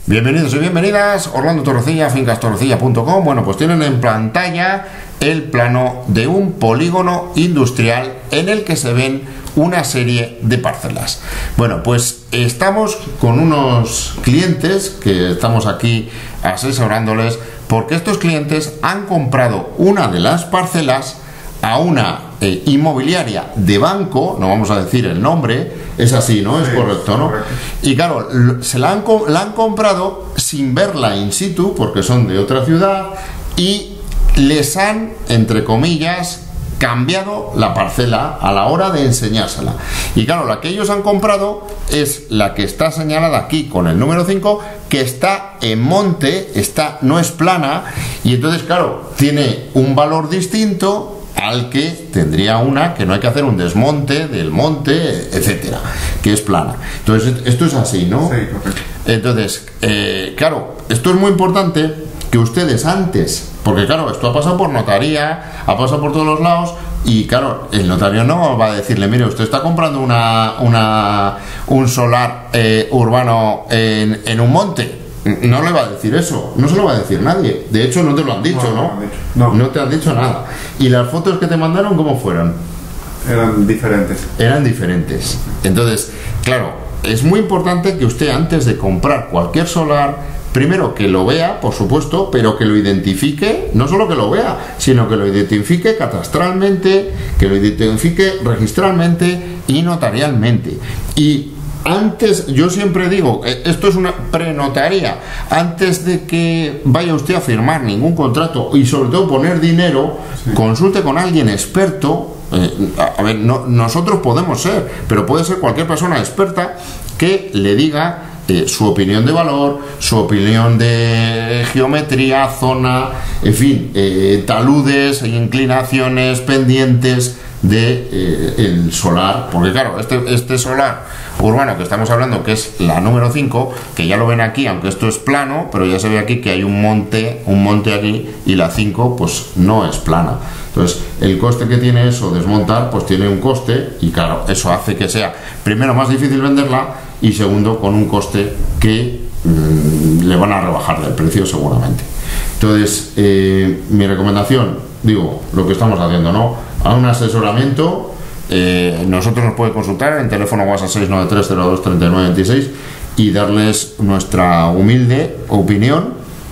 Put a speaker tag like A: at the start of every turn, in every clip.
A: Bienvenidos y bienvenidas, Orlando Torrecilla, fincastorrecilla.com. Bueno, pues tienen en pantalla el plano de un polígono industrial en el que se ven una serie de parcelas. Bueno, pues estamos con unos clientes que estamos aquí asesorándoles porque estos clientes han comprado una de las parcelas a una inmobiliaria de banco, no vamos a decir el nombre, es así, ¿no? Es correcto, ¿no?
B: Correcto.
A: Y claro, la han comprado sin verla in situ, porque son de otra ciudad, y les han, entre comillas, cambiado la parcela a la hora de enseñársela. Y claro, la que ellos han comprado es la que está señalada aquí con el número 5, que está en monte, no es plana, y entonces, claro, tiene un valor distinto al que tendría una que no hay que hacer un desmonte del monte, etcétera, que es plana. Entonces, esto es así, ¿no?
B: Sí, correcto.
A: Entonces, claro, esto es muy importante que ustedes antes, porque claro, esto ha pasado por notaría, ha pasado por todos los lados, y claro, el notario no va a decirle, mire, usted está comprando un solar urbano en un monte. No le va a decir eso, no se lo va a decir nadie. De hecho, no te lo han dicho, ¿no? No te han dicho nada. ¿Y las fotos que te mandaron cómo fueron?
B: Eran diferentes.
A: Eran diferentes. Entonces, claro, es muy importante que usted, antes de comprar cualquier solar, primero que lo vea, por supuesto, pero que lo identifique, no solo que lo vea, sino que lo identifique catastralmente, que lo identifique registralmente y notarialmente. Y antes, yo siempre digo, esto es una prenotaría, antes de que vaya usted a firmar ningún contrato y sobre todo poner dinero, sí, consulte con alguien experto. A ver, nosotros podemos ser, pero puede ser cualquier persona experta que le diga su opinión de valor, su opinión de geometría, zona, en fin, taludes, inclinaciones, pendientes de el solar, porque claro, este solar urbano que estamos hablando, que es la número 5, que ya lo ven aquí, aunque esto es plano, pero ya se ve aquí que hay un monte aquí, y la 5 pues no es plana. Entonces, el coste que tiene eso, desmontar, pues tiene un coste, y claro, eso hace que sea, primero, más difícil venderla, y segundo, con un coste que le van a rebajar del precio seguramente. Entonces, mi recomendación, digo, lo que estamos haciendo, ¿no? A un asesoramiento, nosotros nos puede consultar en teléfono WhatsApp 693023926 y darles nuestra humilde opinión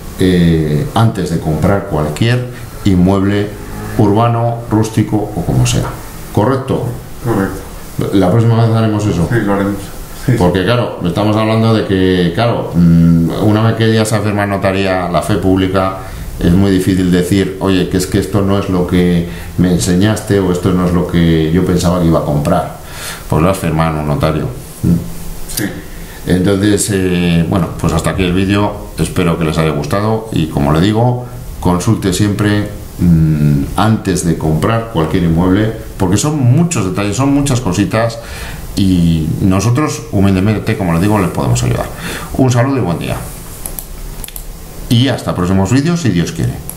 A: antes de comprar cualquier inmueble urbano, rústico o como sea. ¿Correcto?
B: Correcto.
A: La próxima vez haremos eso.
B: Sí, lo haremos. Sí.
A: Porque claro, estamos hablando de que, claro, una vez que ya se firma en notaría la fe pública, es muy difícil decir, oye, que es que esto no es lo que me enseñaste o esto no es lo que yo pensaba que iba a comprar. Pues lo has firmado en un notario.
B: Sí.
A: Entonces, bueno, pues hasta aquí el vídeo. Espero que les haya gustado y, como le digo, consulte siempre antes de comprar cualquier inmueble, porque son muchos detalles, son muchas cositas, y nosotros humildemente, como le digo, les podemos ayudar. Un saludo y buen día. Y hasta próximos vídeos, si Dios quiere.